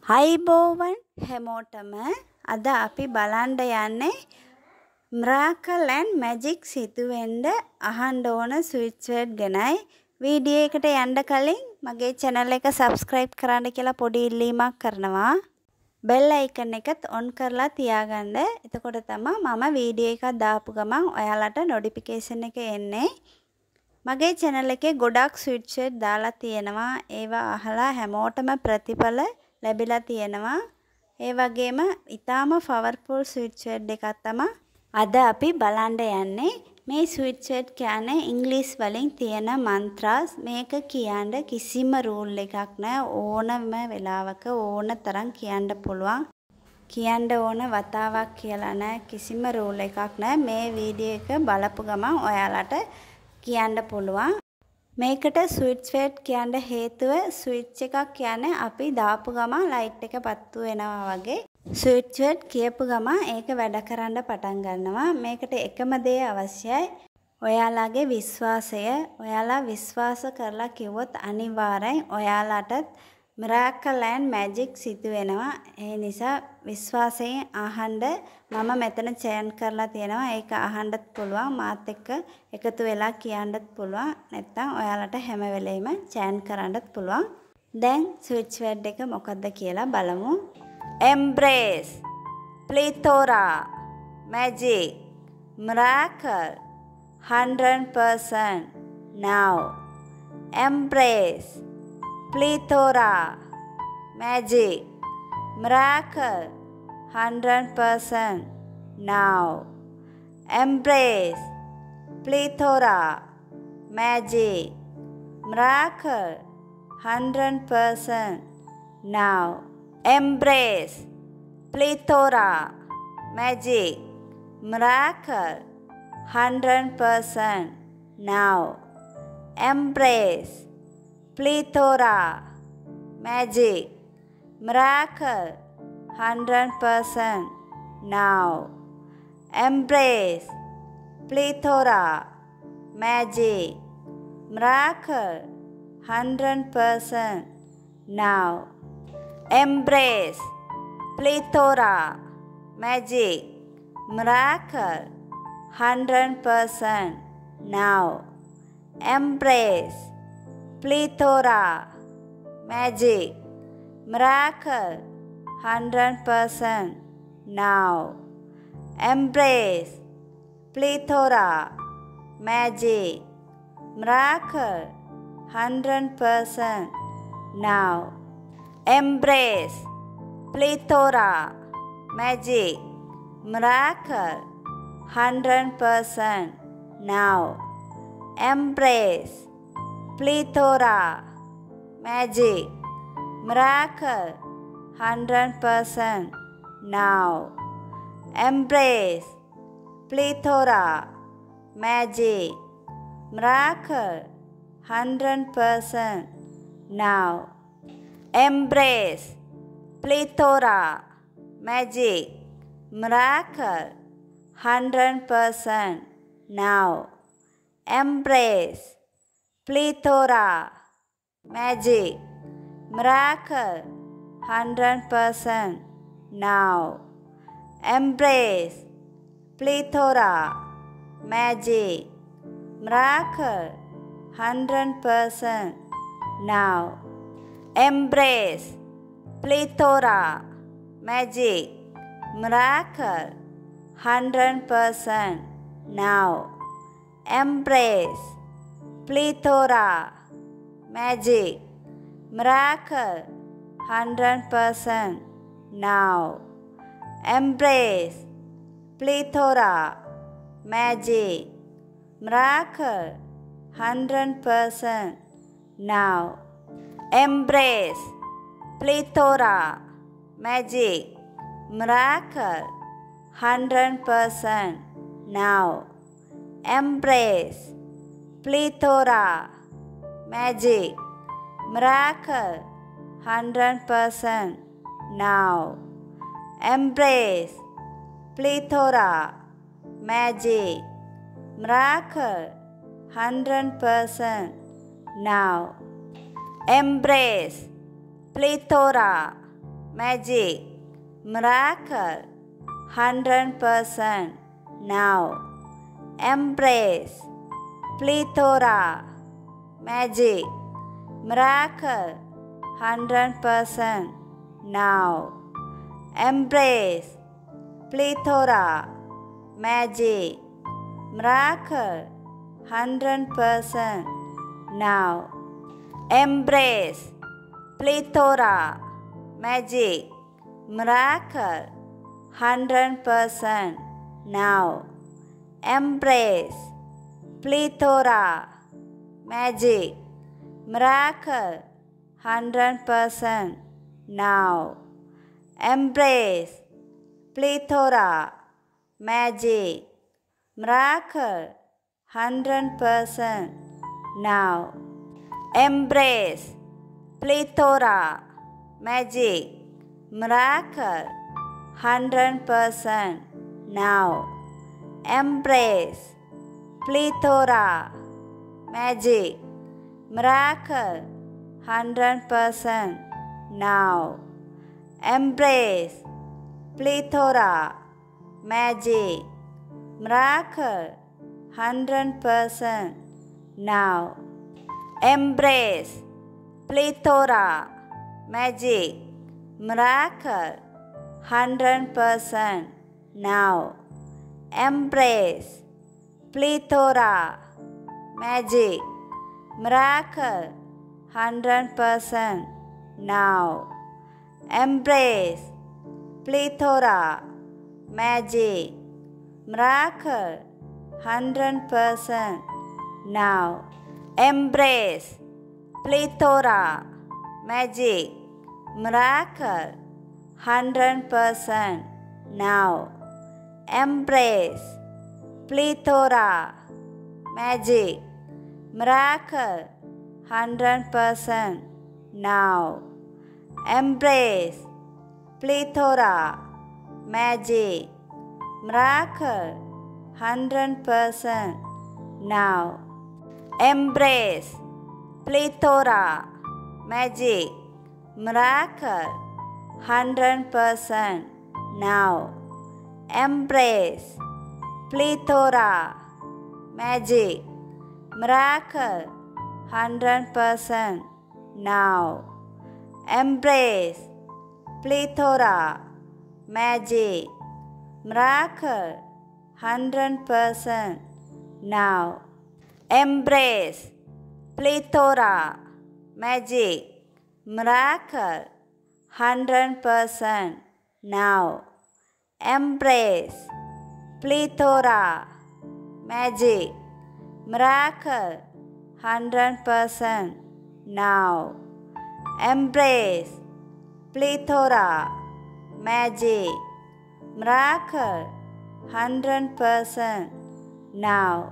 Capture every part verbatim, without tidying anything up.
අයිබෝවන් හැමෝටම අද අපි බලන්න යන්නේ miracle and magic සිදුවෙන්න අහන්න ඕන ස්විච් වර්ඩ් ගැනයි. වීඩියෝ එකට යන්න කලින් මගේ channel එක subscribe කරන්න කියලා පොඩි ඉල්ලීමක් කරනවා. bell icon එකත් on කරලා තියාගන්න. එතකොට තමයි මම වීඩියෝ එකක් දාපු ගමන් ඔයාලට notification එක එන්නේ. මගේ channel එකේ ගොඩක් ස්විච් වර්ඩ් දාලා තියෙනවා. ඒවා අහලා හැමෝටම ප්‍රතිඵල ලැබිලා තියෙනවා. ඒ වගේම ඊටාම powerful switch word එකක් තමයි අද අපි බලන්න යන්නේ. මේ switch word කියන්නේ ඉංග්‍රීසි වලින් තියෙන මන්ත්‍රාස්. මේක කියන්න කිසිම රූල් එකක් නැහැ. ඕනම වෙලාවක ඕන තරම් කියන්න පුළුවන්. කියන්න ඕන වතාවක් කියලා නැහැ. කිසිම රූල් එකක් නැහැ. මේ වීඩියෝ එක බලපු ගමන් ඔයාලට කියන්න පුළුවන්. මේකට ස්විච් වර්ඩ් කියන්න හේතුව ස්විච් එකක් කියන්නේ අපි දාපු ගමන් ලයිට් එක පත්තු වෙනවා වගේ. ස්විච් වර්ඩ් කියපු ගමන් ඒක වැඩ කරන්න පටන් ගන්නවා. මේකට එකම දේ අවශ්‍යයි. ඔයාලගේ විශ්වාසය. ඔයාලා විශ්වාස කරලා කිව්වොත් අනිවාර්යෙන් ඔයාලටත් miracle and magic සිදු වෙනවා. ඒ නිසා විශ්වාසයෙන් අහන්න මම මෙතන chant කරලා තියෙනවා. ඒක අහන්නත් පුළුවන්. මාත් එක්ක එකතු වෙලා කියන්නත් පුළුවන්. නැත්නම් ඔයාලට හැම වෙලෙම chant කරන්නත් පුළුවන්. දැන් switch word එක මොකක්ද කියලා බලමු. embrace, plethora, magic, miracle, one hundred percent now. embrace, plethora, magic, miracle, one hundred percent now. embrace, plethora, magic, miracle, one hundred percent now. embrace, plethora, magic, miracle, one hundred percent now. embrace, plethora, magic, miracle, one hundred percent now. embrace, plethora, magic, miracle, one hundred percent now. embrace, plethora, magic, miracle, one hundred percent now. embrace, plethora, magic, miracle, one hundred percent now. embrace, plethora, magic, miracle, one hundred percent now. embrace, plethora, magic, miracle, one hundred percent now. embrace, plethora, magic, miracle, one hundred percent now. embrace, plethora, magic, miracle, one hundred percent now. embrace, plethora, magic, miracle, one hundred percent now. embrace, plethora, magic, miracle, one hundred percent now. embrace, plethora, magic, miracle, one hundred percent now. embrace, plethora, magic, miracle, one hundred percent now. embrace, plethora, magic, miracle, one hundred percent now. embrace, plethora, magic, miracle, one hundred percent now. embrace, plethora, magic, miracle, one hundred percent now. embrace, plethora, magic, miracle, one hundred percent now. embrace, plethora, magic, miracle, one hundred percent now. embrace, plethora, magic, miracle, hundred percent, now. Embrace, plethora, magic, miracle, hundred percent, now. Embrace, plethora, magic, miracle, hundred percent, now. Embrace, plethora, magic, miracle, hundred percent, now. Embrace, plethora, magic, miracle, hundred percent, now. Embrace, plethora, magic, miracle, hundred percent, now. Embrace, plethora, magic, miracle, hundred percent, now. Embrace, plethora, magic, miracle, hundred percent, now. Embrace, plethora, magic, miracle, hundred percent, now. Embrace, plethora, magic, miracle, hundred percent, now. Embrace, plethora, magic, miracle, hundred percent, now. Embrace, plethora, magic, miracle, hundred percent, now. Embrace, plethora, magic, miracle, hundred percent, now. Embrace, plethora, magic, miracle, hundred percent, now. Embrace, plethora, magic, miracle, hundred percent, now. Embrace, plethora, magic, miracle, hundred percent, now. Embrace, plethora, magic, miracle, hundred percent, now. Embrace, plethora, magic, miracle, hundred percent, now. Embrace, plethora, magic, miracle, hundred percent, now. Embrace, plethora, magic, miracle, hundred percent, now. Embrace, plethora, magic, miracle, hundred percent, now.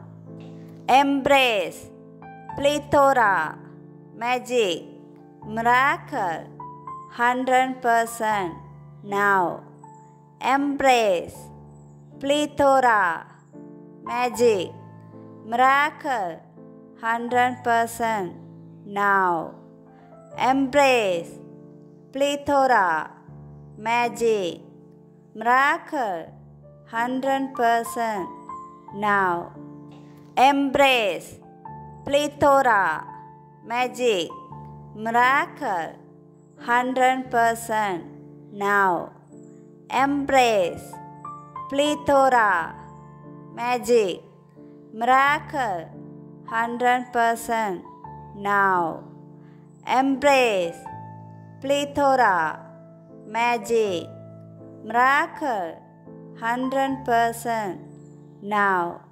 Embrace, plethora, magic, miracle, hundred percent, now. Embrace, plethora, magic, miracle, hundred percent, now. Embrace, plethora, magic, miracle, hundred percent, now. Embrace, plethora, magic, miracle, hundred percent, now. Embrace, plethora, magic, miracle, hundred percent, now. Embrace, plethora, magic, miracle, hundred percent, now.